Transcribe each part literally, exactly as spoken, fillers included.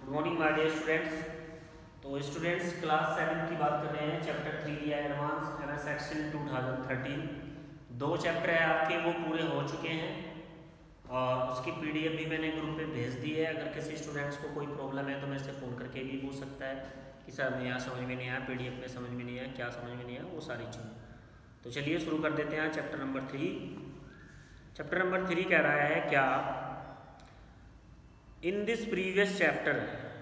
Good morning my dear students. तो students class seven की बात कर रहे हैं। चैप्टर थ्री लिया है advance M S Excel two thousand thirteen. दो चैप्टर है आपके वो पूरे हो चुके हैं और उसकी पीडीएफ भी मैंने ग्रुप पे भेज दी है। अगर किसी स्टूडेंट्स को कोई प्रॉब्लम है तो मेरे से फ़ोन करके भी पूछ सकता है कि सर मैं यहाँ समझ में नहीं आया, पीडीएफ में समझ में नहीं आया, क्या समझ में नहीं आया, वो सारी चीज़ें। तो चलिए शुरू कर देते हैं chapter number three. Chapter number three कह रहा है क्या, in this previous chapter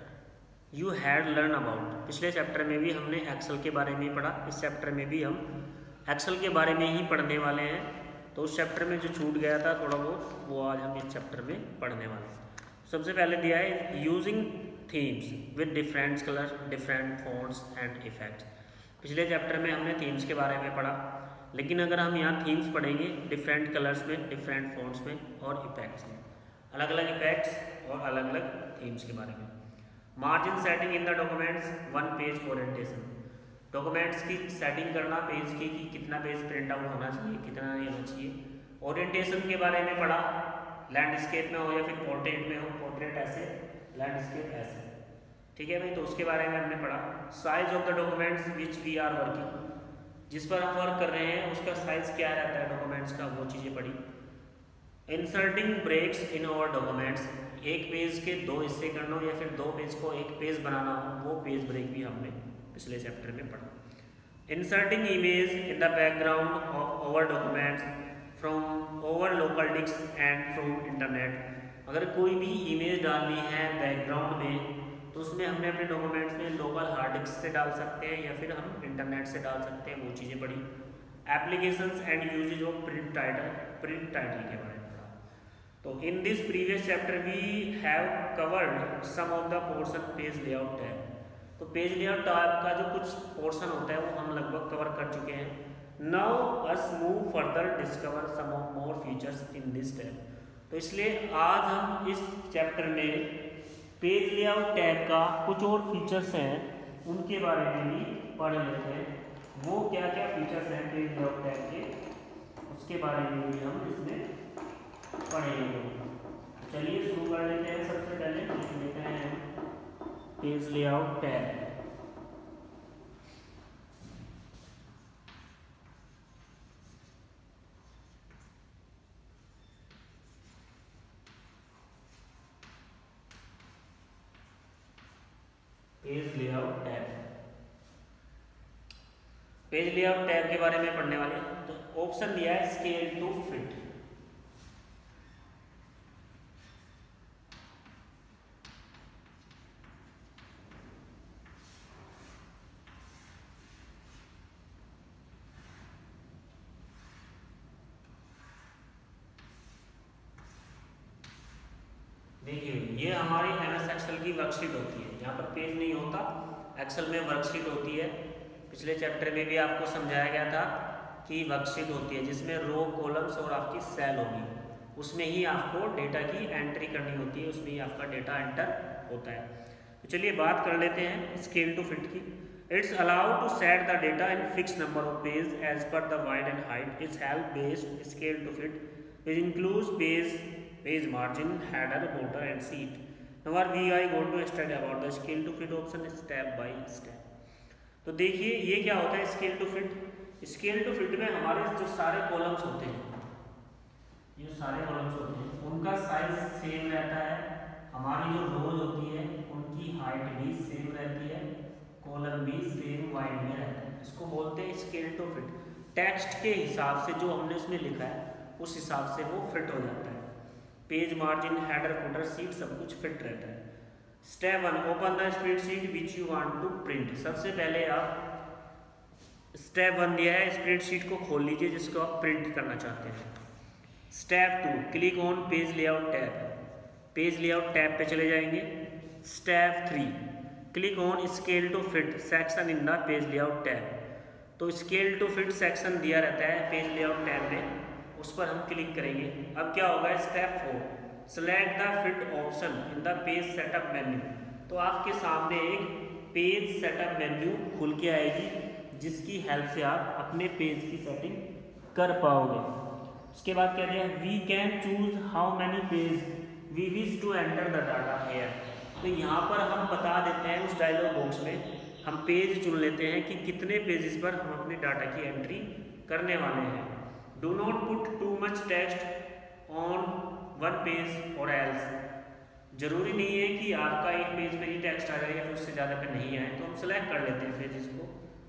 you had learn about. पिछले चैप्टर में भी हमने एक्सेल के बारे में ही पढ़ा, इस चैप्टर में भी हम एक्सेल के बारे में ही पढ़ने वाले हैं। तो उस चैप्टर में जो छूट गया था थोड़ा बहुत, वो आज हम इस चैप्टर में पढ़ने वाले हैं। सबसे पहले दिया है using themes with different colour, different fonts and effects. पिछले चैप्टर में हमने थीम्स के बारे में पढ़ा, लेकिन अगर हम यहाँ थीम्स पढ़ेंगे डिफरेंट कलर्स में, डिफरेंट फॉन्ट्स में और इफेक्ट्स में, अलग अलग इफेक्ट्स और अलग अलग थीम्स के बारे में। Margin setting in the documents, one page orientation. Documents की सेटिंग करना पेज की कि कितना पेज प्रिंट आउट होना चाहिए, कितना नहीं होना चाहिए। ओरिएंटेशन के बारे में पढ़ा, लैंडस्केप में हो या फिर पोर्ट्रेट में हो, पोर्ट्रेट ऐसे, लैंडस्केप ऐसे, ठीक है भाई। तो उसके बारे में हमने पढ़ा। Size of the documents which we are working, जिस पर हम वर्क कर रहे हैं उसका साइज क्या रहता है डॉक्यूमेंट्स का, वो चीज़ें पढ़ी। Inserting breaks in our documents, एक पेज के दो हिस्से करना हो या फिर दो पेज को एक पेज बनाना हो, वो पेज ब्रेक भी हमने पिछले चैप्टर में पढ़ा। Inserting image in the background of our documents from over local disk and from internet. अगर कोई भी इमेज डालनी है बैकग्राउंड में तो उसमें हमने अपने डॉक्यूमेंट्स में लोकल हार्ड डिस्क से डाल सकते हैं या फिर हम इंटरनेट से डाल सकते हैं, वो चीज़ें पढ़ी। Applications and usages of print title, print title के बारे में। तो in this previous chapter we have covered some of the portion page layout tab. तो पेज लेआउट टैब का जो कुछ पोर्शन होता है वो हम लगभग कवर कर चुके हैं। Now us move further discover some of more features in this tab. तो इसलिए आज हम इस चैप्टर में पेज लेआउट टैब का कुछ और फीचर्स हैं उनके बारे में भी पढ़ लेते हैं। वो क्या क्या फीचर्स हैं पेज लेआउट टैब के, उसके बारे में भी हम इसमें पढ़ेंगे। चलिए शुरू कर लेते हैं। सबसे पहले लिख लेते हैं page layout tab. Page layout tab, page layout tab के बारे में पढ़ने वाले हैं। तो ऑप्शन दिया है स्केल टू फिट। देखिए ये हमारी एम एस एक्सेल की वर्कशीट होती है, यहाँ पर पेज नहीं होता, एक्सेल में वर्कशीट होती है। पिछले चैप्टर में भी आपको समझाया गया था कि वर्कशीट होती है जिसमें रो, कॉलम्स और आपकी सेल होगी, उसमें ही आपको डेटा की एंट्री करनी होती है, उसमें ही आपका डेटा एंटर होता है। तो चलिए बात कर लेते हैं स्केल टू फिट की। It's allow to set the data in fix number of page as per the wide and height. It's help based scale to fit which includes page page margin, header, border and seat. Now we are going to study about the scale to fit option step by step. तो देखिए ये क्या होता है scale to fit. Scale to fit में हमारे जो सारे कॉलम्स होते हैं, ये सारे कॉलम्स होते हैं, उनका साइज सेम रहता है। हमारी जो रोज होती है उनकी हाइट भी सेम रहती है, कॉलम भी सेम वाइड में रहता है। इसको बोलते हैं स्केल टू फिट। टेक्स्ट के हिसाब से जो हमने उसमें लिखा है उस हिसाब से वो फिट हो जाता है। Page margin, header, footer, sheet सब कुछ फिट रहता है। Step one, open the spreadsheet which you want to print. सबसे पहले आप स्टेप वन दिया है, स्प्रेडशीट को खोल लीजिए जिसको आप प्रिंट करना चाहते हैं। Step two, click on page layout tab. Page layout tab पे चले जाएंगे। Step three, click on scale to fit section in the page layout tab. तो स्केल टू फिट सेक्शन दिया रहता है पेज लेआउट टैब में, उस पर हम क्लिक करेंगे। अब क्या होगा, step four, select the fit option in the page setup menu. तो आपके सामने एक पेज सेटअप मेन्यू खुल के आएगी जिसकी हेल्प से आप अपने पेज की सेटिंग कर पाओगे। उसके बाद क्या दिया, we can choose how many page we wish to enter the data here. तो यहाँ पर हम बता देते हैं उस डायलॉग बॉक्स में हम पेज चुन लेते हैं कि कितने पेजेस पर हम अपने डाटा की एंट्री करने वाले हैं। Do not put too much text on one page और एल्स। जरूरी नहीं है कि आपका एक पेज पे ही टेक्स्ट आ जाए या फिर उससे ज़्यादा पे नहीं आए, तो हम सेलेक्ट कर लेते हैं पेजेस को।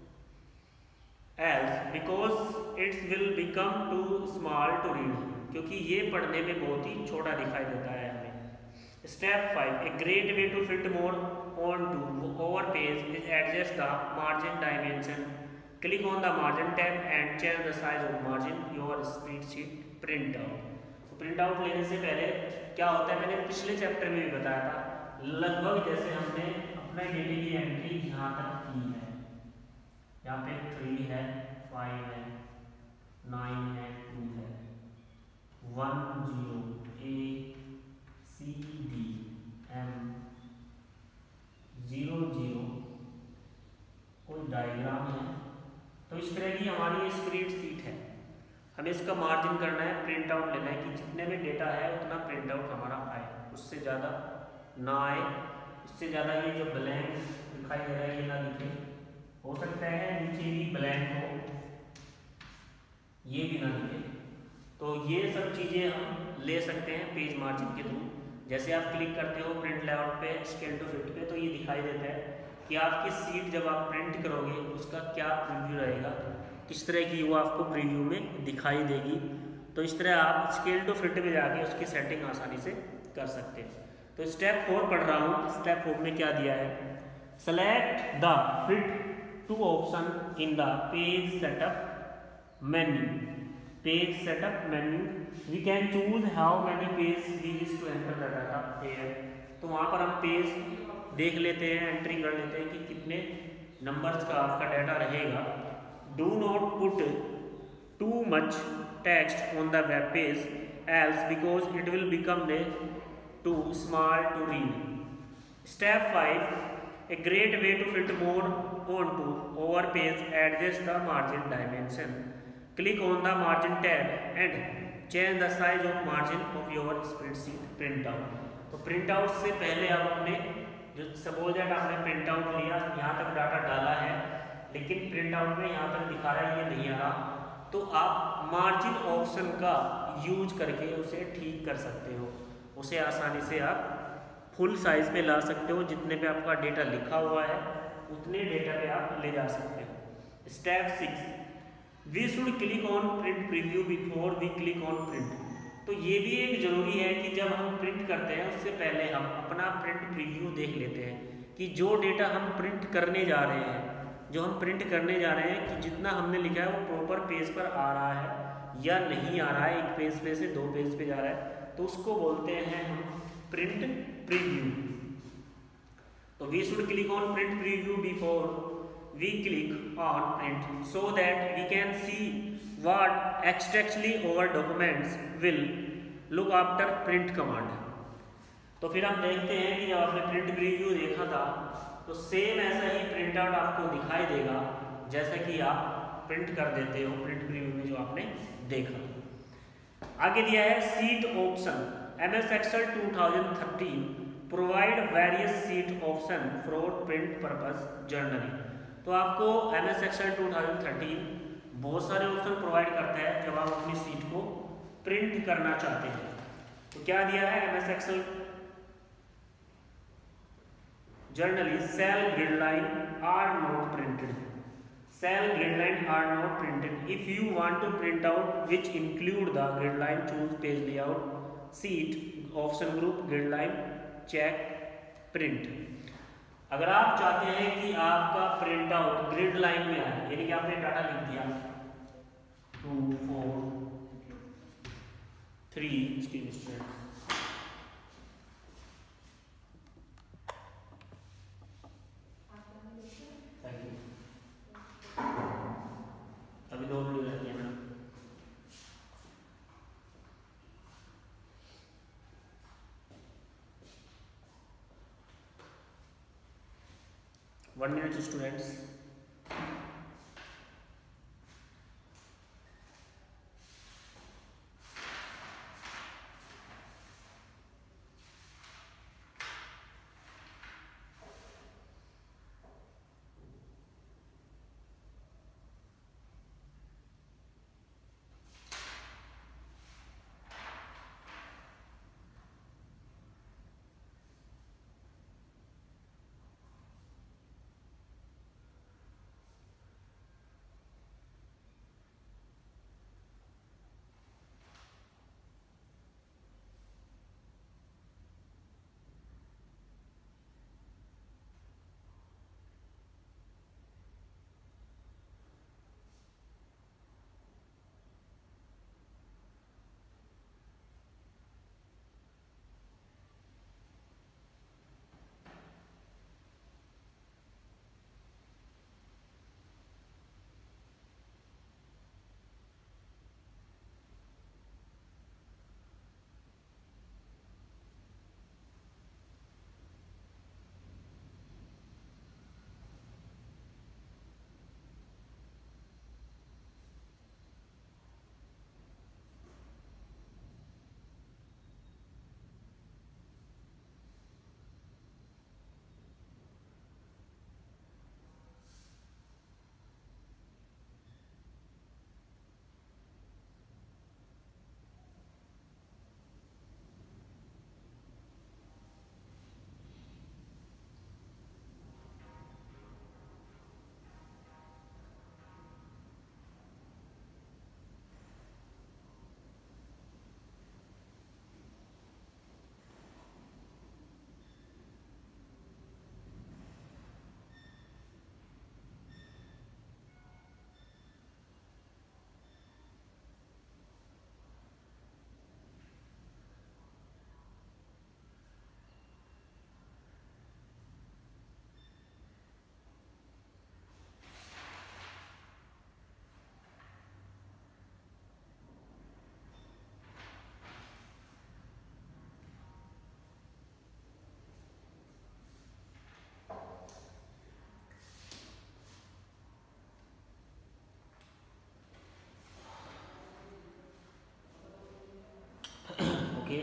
Else because it's will become too small to read, क्योंकि ये पढ़ने में बहुत ही छोटा दिखाई देता है हमें। Step five. A great way to fit more onto our page is adjust the margin dimension. Click on the margin tab and change the size of margin your spreadsheet printout. तो प्रिंट आउट लेने से पहले क्या होता है, मैंने पिछले chapter में भी बताया था, लगभग जैसे हमने अपने डेटे की एंट्री यहाँ तक की है, यहाँ पे थ्री है, फाइव है, नाइन है, टू है, one zero A C D M zero zero कोई डायग्राम है। तो इस तरह की हमारी स्प्रेडशीट है। हमें इसका मार्जिन करना है, प्रिंट आउट लेना है कि जितने में डेटा है उतना प्रिंट आउट हमारा आए, उससे ज़्यादा ना आए। उससे ज़्यादा ये जो ब्लैंक दिखाई दे रहा है ये ना दिखे, हो सकता है नीचे भी ब्लैंक हो, ये भी ना दिखे। तो ये सब चीज़ें हम ले सकते हैं पेज मार्जिन के थ्रू। जैसे आप क्लिक करते हो प्रिंट लेआउट पे, स्केल टू फिट पे, तो ये दिखाई देता है कि आपकी सीट जब आप प्रिंट करोगे उसका क्या प्रीव्यू रहेगा, किस तरह की वो आपको प्रीव्यू में दिखाई देगी। तो इस तरह आप स्केल टू फिट में जाके उसकी सेटिंग आसानी से कर सकते हैं। तो स्टेप फोर पढ़ रहा हूँ। स्टेप फोर में क्या दिया है, select the fit to option in the page setup menu. Page setup menu we can choose how many page we wish to enter the data here. तो वहाँ पर हम पेज देख लेते हैं, एंट्री कर लेते हैं कि कितने नंबर्स का आपका डाटा रहेगा। Do not put too much text on the web page else because it will become the too small to read. Step five. A great way to fit more onto our page, adjust the margin dimension. Click on the margin tab and change the size of margin of your spreadsheet printout. तो print out से पहले आप अपने जो suppose that आपने print out लिया, यहाँ तक डाटा डाला है, लेकिन प्रिंट आउट में यहाँ तक दिखा रहा है ये नहीं आ रहा, तो आप मार्जिन ऑप्शन का यूज करके उसे ठीक कर सकते हो। उसे आसानी से आप फुल साइज पे ला सकते हो, जितने पे आपका डेटा लिखा हुआ है उतने डेटा पे आप ले जा सकते हो। Step six. We should click on print preview before we click on print. तो ये भी एक जरूरी है कि जब हम प्रिंट करते हैं उससे पहले हम अपना प्रिंट प्रीव्यू देख लेते हैं कि जो डेटा हम प्रिंट करने जा रहे हैं, जो हम प्रिंट करने जा रहे हैं कि जितना हमने लिखा है वो प्रॉपर पेज पर आ रहा है या नहीं आ रहा है, एक पेज पे से दो पेज पे जा रहा है, तो उसको बोलते हैं हम प्रिंट प्रीव्यू। तो we should click on print preview before we click on print so that we can see what actually our documents will look after print command. तो फिर हम देखते हैं कि जब आपने प्रिंट प्रीव्यू देखा था तो सेम ऐसा ही प्रिंट आउट आपको दिखाई देगा जैसा कि आप प्रिंट कर देते हो प्रिंट प्रीव्यू में जो आपने देखा। आगे दिया है sheet option. M S Excel two thousand thirteen provide various sheet option for print purpose generally. तो आपको M S Excel two thousand thirteen बहुत सारे ऑप्शन प्रोवाइड करता है जब आप अपनी सीट को प्रिंट करना चाहते हैं। तो क्या दिया है M S Excel generally cell grid line are not printed. Cell grid line are not printed. If you want to print out which include the grid line, choose page layout, sheet, option group, grid line, check print. अगर आप चाहते हैं कि आपका print out grid line में आए, यानी कि आपने डाटा लिख दिया टू फोर थ्री इसकी डिस्टेंस, अभी दो वीडियो लगी है मैडम। One minute students.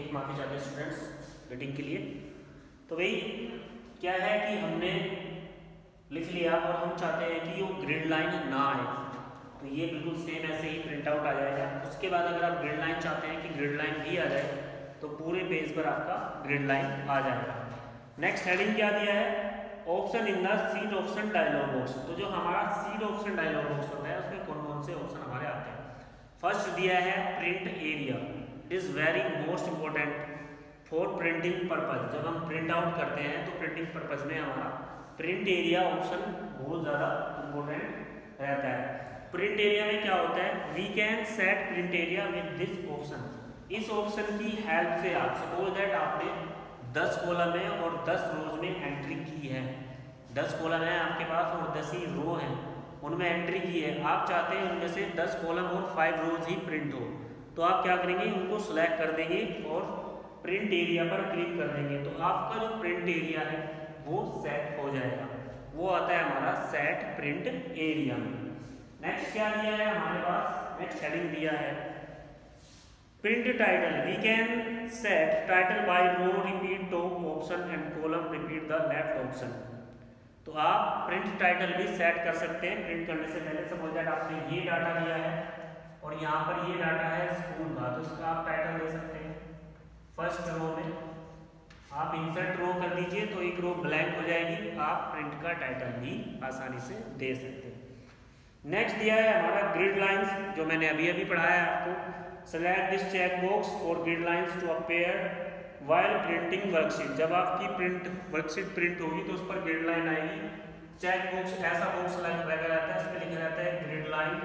माफ़ी चाहते हैं स्टूडेंट्स मीटिंग के लिए। तो भाई क्या है कि हमने लिख लिया और हम चाहते हैं कि वो ग्रिड लाइन ना आए, तो ये बिल्कुल सेम ऐसे ही प्रिंट आउट आ जाएगा। उसके बाद अगर आप ग्रिड लाइन चाहते हैं कि ग्रिड लाइन भी आ जाए तो पूरे पेज पर आपका ग्रिड लाइन आ जाएगा। नेक्स्ट हेडिंग क्या दिया है, option in the sheet option dialog box. तो जो हमारा सीट ऑप्शन डायलॉग बॉक्स होता है उसमें कौन कौन से ऑप्शन हमारे आते हैं। फर्स्ट दिया है print area, is very most important for printing purpose. जब हम प्रिंट आउट करते हैं तो प्रिंटिंग पर्पज में हमारा प्रिंट एरिया ऑप्शन बहुत ज़्यादा इंपॉर्टेंट रहता है। प्रिंट एरिया में क्या होता है, we can set print area with this option. इस ऑप्शन की हेल्प से आप सपोज दैट आपने दस कॉलम है और दस रोज में एंट्री की है, दस कॉलम है आपके पास और दस ही रो हैं उनमें एंट्री की है, आप चाहते हैं उनमें से दस कॉलम और फाइव रोज ही प्रिंट हो, तो आप क्या करेंगे, उनको सेलेक्ट कर देंगे और प्रिंट एरिया पर क्लिक कर देंगे, तो आपका जो प्रिंट एरिया है वो सेट हो जाएगा। वो आता है हमारा सेट प्रिंट एरिया में। नेक्स्ट क्या दिया है हमारे पास, नेक्स्ट हेडिंग दिया है print title. We can set title by row repeat top option and column repeat the left option. तो आप प्रिंट टाइटल भी सेट कर सकते हैं प्रिंट करने से पहले। सपोज दैट आपने ये डाटा लिया है और यहाँ पर ये डाटा है स्कूल का, तो इसका आप टाइटल दे सकते हैं। फर्स्ट रो में आप इंसर्ट रो कर दीजिए तो एक रो ब्लैंक हो जाएगी, आप प्रिंट का टाइटल भी आसानी से दे सकते हैं। नेक्स्ट दिया है हमारा ग्रिड लाइंस, जो मैंने अभी अभी पढ़ाया है आपको। Select this check box for grid lines to appear while printing worksheet. जब आपकी प्रिंट वर्कशीट प्रिंट होगी तो उस पर ग्रिड लाइन आएगी। चेक बॉक्स ऐसा बॉक्स लगा रहता है, इसमें लिखा रहता है ग्रिड लाइन,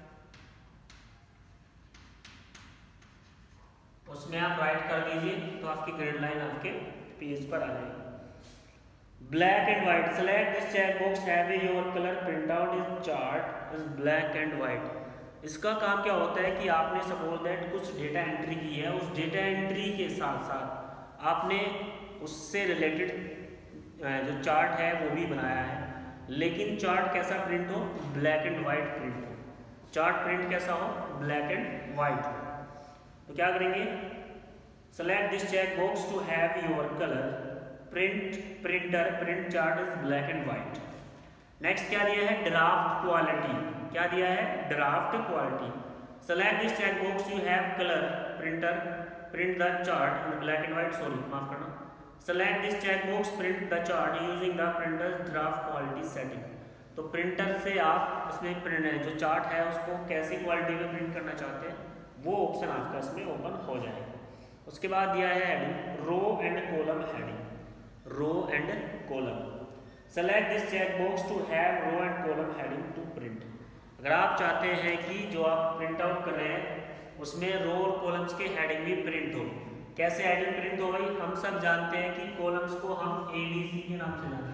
उसमें आप राइट कर दीजिए तो आपकी ग्रिड लाइन आपके पेज पर आ जाएगी। Black and white, select this check box have your colour print out is chart is black and white. इसका काम क्या होता है कि आपने सपोज दैट कुछ डेटा एंट्री की है, उस डेटा एंट्री के साथ साथ आपने उससे रिलेटेड जो चार्ट है वो भी बनाया है, लेकिन चार्ट कैसा प्रिंट हो, ब्लैक एंड व्हाइट प्रिंट हो। चार्ट प्रिंट कैसा हो, ब्लैक एंड व्हाइट हो। तो क्या करेंगे, select this check box to have your colour print printer print chart is black and white. Next क्या दिया है, ड्राफ्ट क्वालिटी। क्या दिया है, draft quality. Select this check box you have colour printer print the chart in black and white, sorry माफ करना। Select this check box print the chart using the printer's draft quality setting. तो printer से आप इसमें print जो chart है उसको कैसी क्वालिटी में प्रिंट करना चाहते हैं वो ऑप्शन आपका इसमें ओपन हो जाएगा। उसके बाद दिया है heading row and column heading, row and column. Select this check box to have row and column heading to print. अगर आप चाहते हैं कि जो आप प्रिंट आउट कर रहे हैं उसमें रो और कॉलम्स के हेडिंग भी प्रिंट हो, कैसे हेडिंग प्रिंट हो भाई, हम सब जानते हैं कि कॉलम्स को हम ए बी सी के नाम से जानते हैं।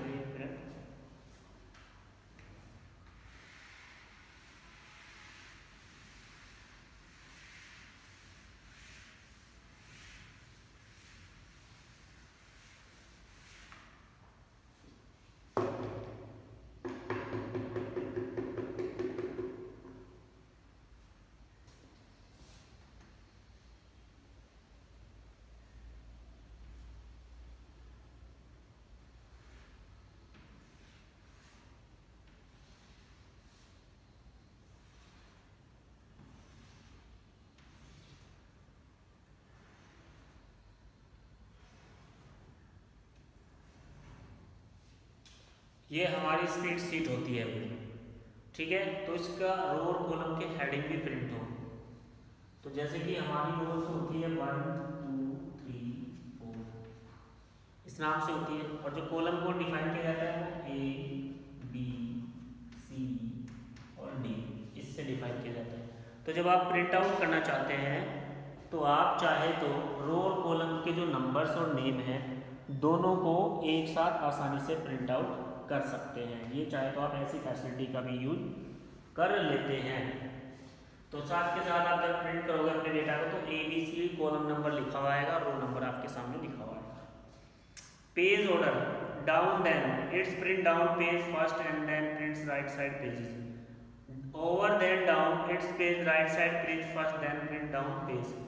ये हमारी स्प्रेड शीट होती है, ठीक है। तो इसका रो और कॉलम के हेडिंग भी प्रिंट हो। तो जैसे कि हमारी रोज होती है वन टू थ्री फोर, इस नाम से होती है, और जो कॉलम को डिफाइन किया जाता है वो ए बी सी और डी, इससे डिफाइन किया जाता है। तो जब आप प्रिंट आउट करना चाहते हैं तो आप चाहे तो रो और कॉलम के जो नंबर्स और नेम हैं दोनों को एक साथ आसानी से प्रिंट आउट कर सकते हैं। ये चाहे तो आप ऐसी फैसिलिटी का भी यूज कर लेते हैं। तो साथ के साथ आप जब प्रिंट करोगे अपने डेटा को तो A B C column number लिखा हुआ आएगा, रो नंबर आपके सामने लिखा हुआ आएगा। Page order down then it's print down page first and then prints right side pages. Over then down it's page right side page first then print down page.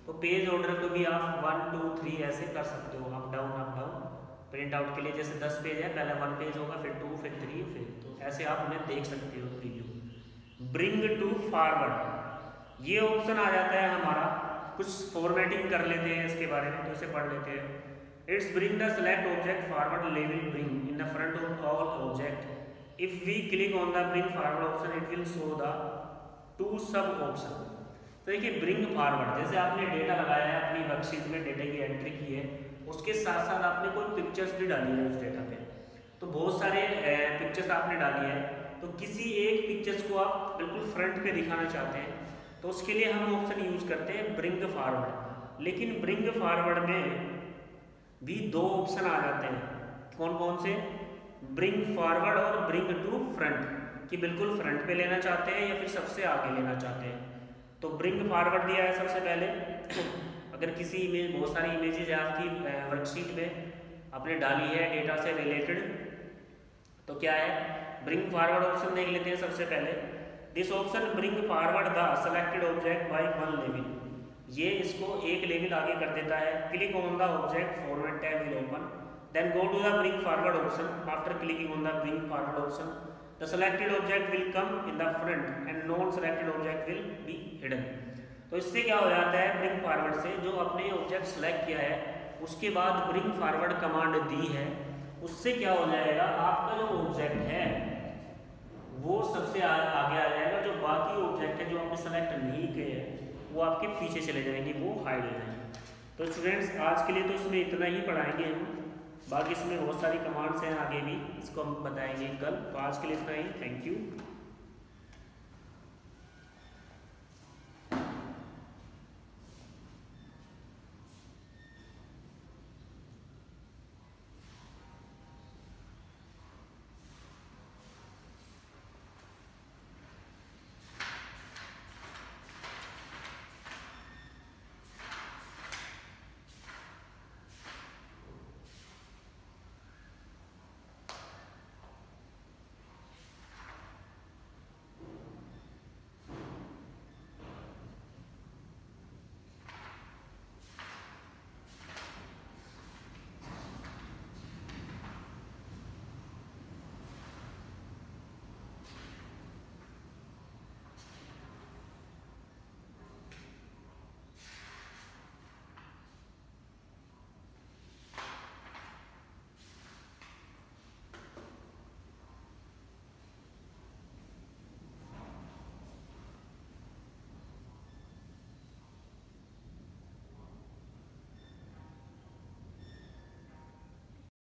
तो page order को भी आप one two three ऐसे कर सकते हो, up down up down. Print out के लिए जैसे दस पेज है, पहले वन पेज होगा, फिर टू, फिर थ्री, फिर तो ऐसे आप उन्हें देख सकते हो प्रीव्यू। ब्रिंग टू फॉरवर्ड, ये ऑप्शन आ जाता है हमारा, कुछ फॉर्मेटिंग कर लेते हैं इसके बारे में, तो इसे पढ़ लेते हैं। It's bring the select object forward level bring in the front of all object. If we click on the bring forward option it will show the two sub option. तो देखिए ब्रिंग फॉरवर्ड, जैसे आपने data लगाया है अपनी worksheet में, data की entry की है, उसके साथ साथ आपने कोई पिक्चर्स भी डाली है उस डेटा पे, तो बहुत सारे पिक्चर्स आपने डाली है, तो किसी एक पिक्चर्स को आप बिल्कुल फ्रंट पे दिखाना चाहते हैं, तो उसके लिए हम ऑप्शन यूज करते हैं ब्रिंग फॉरवर्ड। लेकिन ब्रिंग फॉरवर्ड में भी दो ऑप्शन आ जाते हैं, कौन कौन से? ब्रिंग फॉरवर्ड और ब्रिंग टू फ्रंट, कि बिल्कुल फ्रंट पे लेना चाहते हैं या फिर सबसे आगे लेना चाहते हैं। तो ब्रिंग फॉरवर्ड दिया है सबसे पहले। अगर किसी इमेज, बहुत सारी इमेजेस है आपकी वर्कशीट में आपने डाली है डेटा से रिलेटेड, तो क्या है, ब्रिंग फॉरवर्ड ऑप्शन देख लेते हैं सबसे पहले। This option bring forward the selected object by one level, ये इसको एक लेवल आगे कर देता है। Click on the object forward tab will open, then go to the bring forward option. After clicking on the bring forward option the selected object will come in the front and non selected object will be hidden। तो इससे क्या हो जाता है, bring forward से जो आपने object select किया है उसके बाद ब्रिंग फॉरवर्ड कमांड दी है, उससे क्या हो जाएगा, आपका जो ऑब्जेक्ट है वो सबसे आ, आगे आ जाएगा, जो बाकी ऑब्जेक्ट है जो आपने सेलेक्ट नहीं किए हैं वो आपके पीछे चले जाएंगे, वो हाइड हो जाएंगे। तो स्टूडेंट्स आज के लिए तो इसमें इतना ही पढ़ाएंगे हम, बाकी इसमें बहुत सारी कमांड्स हैं आगे भी, इसको हम बताएंगे कल। तो आज के लिए इतना ही, थैंक यू।